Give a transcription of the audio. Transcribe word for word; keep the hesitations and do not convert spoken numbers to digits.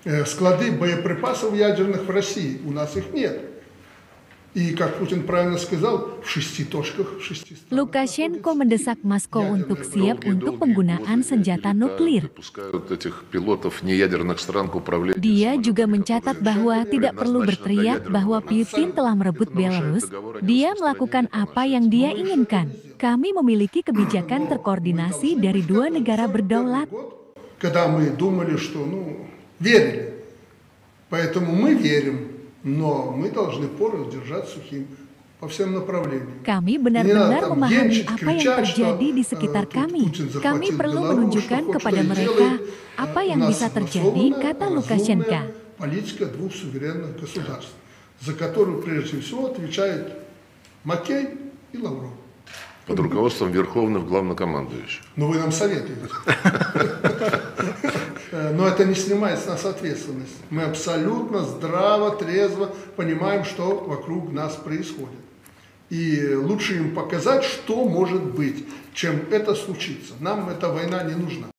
склады боеприпасов ядерных в России. У нас их нет. И, как Путин правильно сказал, в шести точках, в шести странах. Lukashenko mendesak Moskow untuk siap untuk penggunaan senjata nuklir. Dia juga mencatat bahwa tidak perlu berteriak bahwa Putin telah merebut Belarus. Dia melakukan apa yang dia inginkan. Kami memiliki kebijakan terkoordinasi dari dua negara berdaulat. Когда мы думали, что, ну, верили. Поэтому мы верим. Но мы должны порой держать сухим по всем направлениям. Kami benar-benar memahami apa yang terjadi di sekitar kami. Kami perlu menunjukkan kepada mereka apa yang bisa terjadi, kata Lukashenko. Политика двух суверенных государств, за которую прежде всего отвечает Маккейн и Лавров. Под руководством верховных главнокомандующих. Ну вы нам советуете. Но это не снимает с нас ответственность. Мы абсолютно здраво, трезво понимаем, что вокруг нас происходит. И лучше им показать, что может быть, чем это случится. Нам эта война не нужна.